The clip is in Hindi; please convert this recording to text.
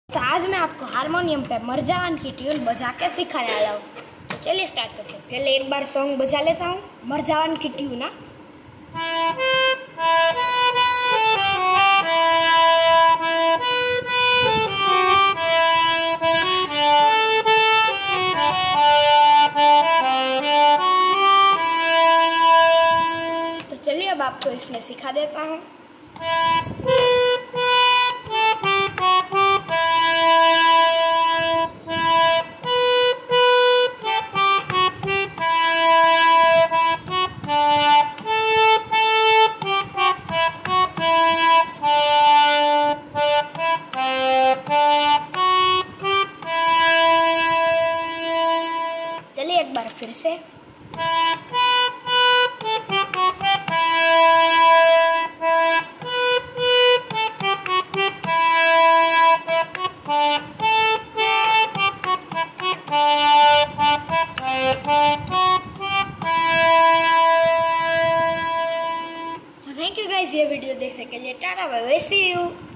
तो आज मैं आपको हारमोनियम पे मरजावान की ट्यून बजा के सिखाने वाला हूँ। तो चलिए स्टार्ट करते हैं। पहले एक बार सॉन्ग बजा लेता हूँ, मरजावान की ट्यून ना। तो चलिए अब आपको इसमें सिखा देता हूँ। चलिए एक बार फिर से। थैंक यू गाइस, ये वीडियो देखने के लिए। Tata bye bye, see you.